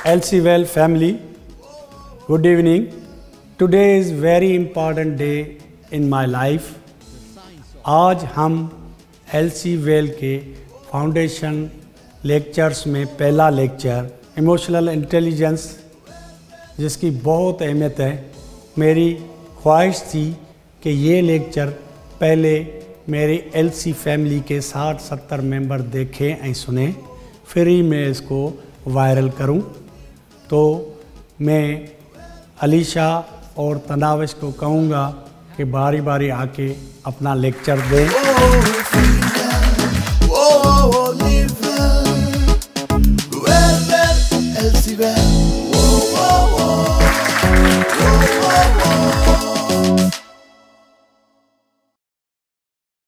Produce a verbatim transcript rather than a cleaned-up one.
L C Well family, good evening. Today is very important day in my life. आज हम L C Well के foundation lectures में पहला lecture emotional intelligence, जिसकी बहुत अहमियत है, मेरी ख्वाहिश थी कि ये लेक्चर पहले मेरी L C फैमिली के साठ सत्तर मेंबर देखें ऐं सुने, फिर ही मैं इसको वायरल करूं। तो मैं अलीशा और तनाविश को कहूँगा कि बारी बारी आके अपना लेक्चर दें।